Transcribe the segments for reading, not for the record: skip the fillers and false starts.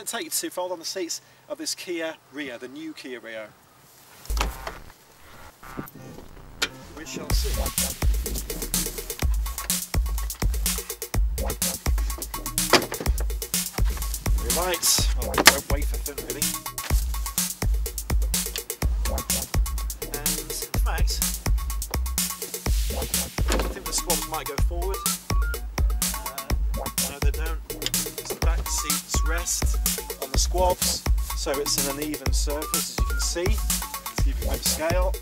it take to fold on the seats of this Kia Rio, the new Kia Rio? We shall see. Right, well, we won't wait for fun really. And in fact, I think the squad might go forward. No, they don't. The back seats rest on the squabs, so it's an uneven surface, as you can see. To give you a bit of scale.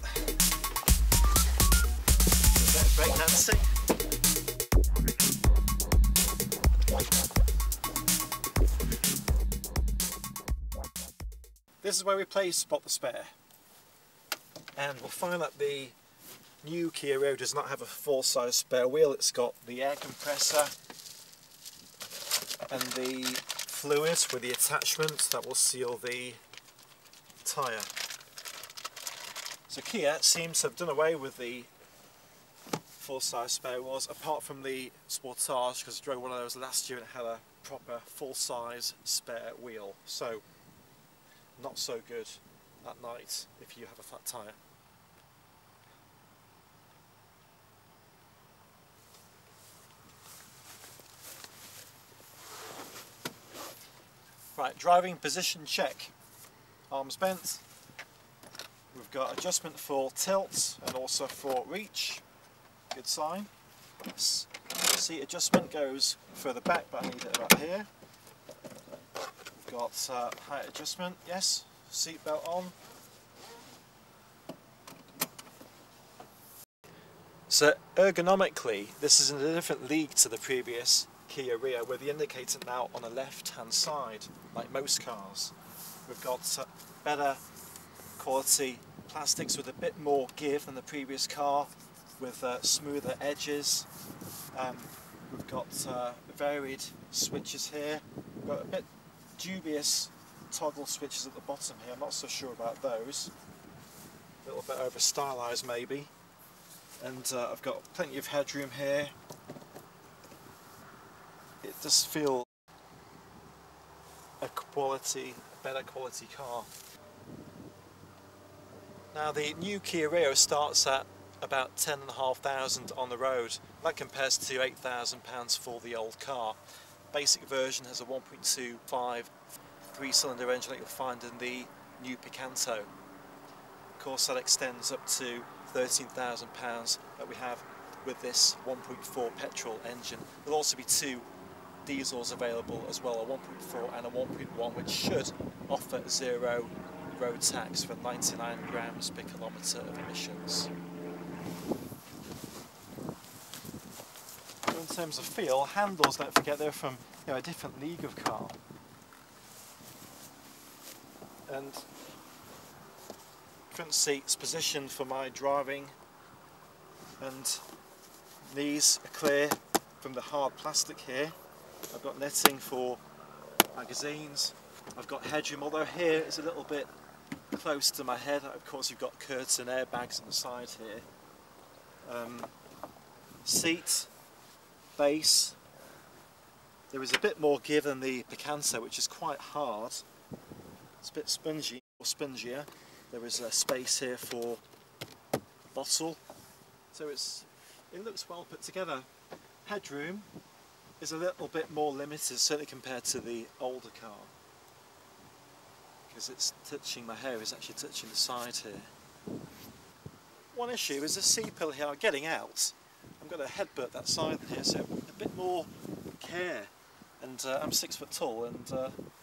A bit of breakdancing. This is where we play Spot the Spare, and we'll find that the new Kia Rio does not have a full-size spare wheel. It's got the air compressor and the fluid with the attachment that will seal the tyre. So Kia seems to have done away with the full-size spare wheels, apart from the Sotiris, because I drove one of those last year and it had a proper full-size spare wheel. So not so good at night if you have a flat tyre. Right, driving position check. Arms bent. We've got adjustment for tilt and also for reach. Good sign. Seat adjustment goes further back, but I need it about here. We've got height adjustment, yes. Seat belt on. So ergonomically, this is in a different league to the previous Kia Rio, with the indicator now on the left hand side, like most cars. We've got better quality plastics with a bit more give than the previous car, with smoother edges. We've got varied switches here. We've got a bit dubious toggle switches at the bottom here. I'm not so sure about those. A little bit over stylised maybe. And I've got plenty of headroom here. It does feel a better quality car. Now the new Kia Rio starts at about 10,500 on the road. That compares to £8,000 for the old car. Basic version has a 1.25 3-cylinder engine that you'll find in the new Picanto. Of course that extends up to £13,000 that we have with this 1.4 petrol engine. There'll also be two diesels available as well, a 1.4 and a 1.1, which should offer zero road tax for 99 grams per kilometre of emissions. So in terms of feel, handles, don't forget, they're from a different league of car. And front seats positioned for my driving, and these are clear from the hard plastic here. I've got netting for magazines. I've got headroom, although here it's a little bit close to my head. Of course you've got curtain airbags on the side here. Seat, base. There is a bit more give than the Picanto, which is quite hard. It's a bit spongy, or spongier. There is a space here for bottle, so it looks well put together. Headroom is a little bit more limited, certainly compared to the older car, because it's touching, my hair is actually touching the side here. One issue is the C-pillar here. Getting out, I'm going to headbutt that side here, so a bit more care. And I'm 6 foot tall, and